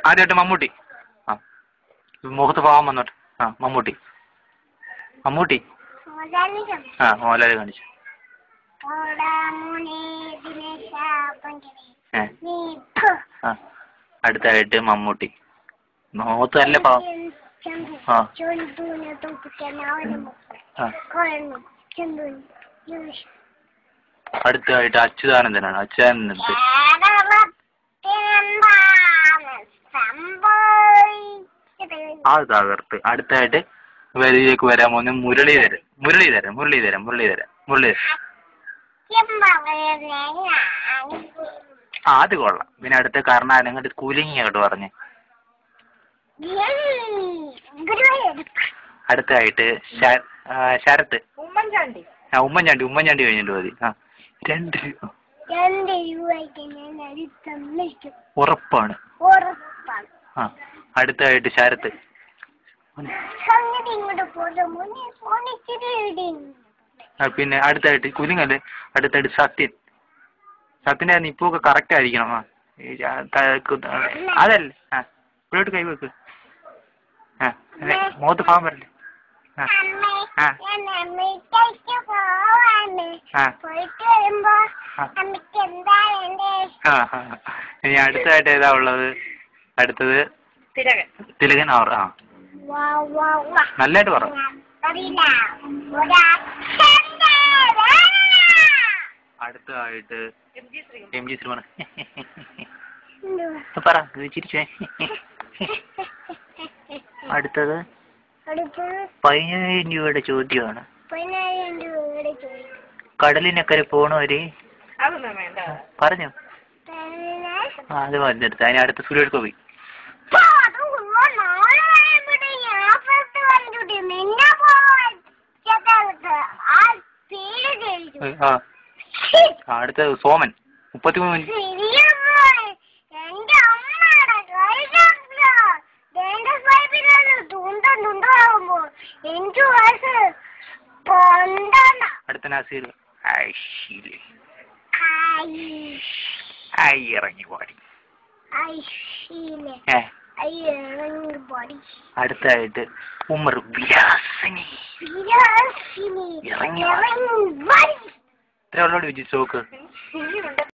ആദ്യമായിട്ട് മമ്മൂട്ടി. ആ മുഖത്ത് പാവം വന്നോട്ട്. ആ മമ്മൂട്ടി. മമ്മൂട്ടി. ആ മോഹൻലാൽ കാണിച്ചു. ആ അടുത്തായിട്ട് മമ്മൂട്ടി. മുഖത്ത് നല്ല പാവം. ആ അടുത്തായിട്ട് അച്യുതാനന്ദനാണ്. അച്യുതാനന്ദൻ അത് തകർത്ത്. അടുത്തായിട്ട് വരിയിലേക്ക് വരാൻ പോകുന്ന മുരളീധരൻ. ആ അത് കൊള്ളാം. പിന്നെ അടുത്ത കർണാടക അങ്ങോട്ട് കുലുങ്ങി അങ്ങോട്ട് പറഞ്ഞ്. അടുത്തായിട്ട് ശരത്ത്. ഉമ്മൻചാണ്ടി കഴിഞ്ഞിട്ട് മതി. ആ 2 ഉറപ്പാണ്. ആ അടുത്തായിട്ട് ശരത്ത്. പിന്നെ അടുത്തായിട്ട് കുലുങ്ങല്ലേ. അടുത്തായിട്ട് സത്യൻ്റെ ഇപ്പൊക്കെ കറക്റ്റ് ആയിരിക്കണം. ആ അതല്ലേ. ആ ഇവിടോട്ട് കൈവെക്ക്. ആ അതെ മുഖത്ത് പാവം വരല്ലേ. ആ ആ ആ ഇനി അടുത്തായിട്ട് ഏതാ ഉള്ളത്? അടുത്തത് തിലകൻ. അവർ ആ നല്ലതായിട്ട് പറ. അടുത്തതായിട്ട് MG ശ്രീകുമാർ. പറ ചിരിച്ചേ. അടുത്തത് 15,000 രൂപയുടെ ചോദ്യമാണ്. കടലിനക്കരെ പോണവര് പറഞ്ഞു. ആ അത് വന്നെടുത്ത്. അതിന് അടുത്ത സുരേഷ് ഗോപി. ആ അടുത്തത് സോമൻ. 33 മിനിറ്റ്. അടുത്ത നസീർ. ഇറങ്ങി പാടി. അടുത്തായിട്ട് ഉമർ വിലാസിനി. ഇറങ്ങി ഇത്ര ഉള്ളോട് വിജയിച്ചു നോക്ക്.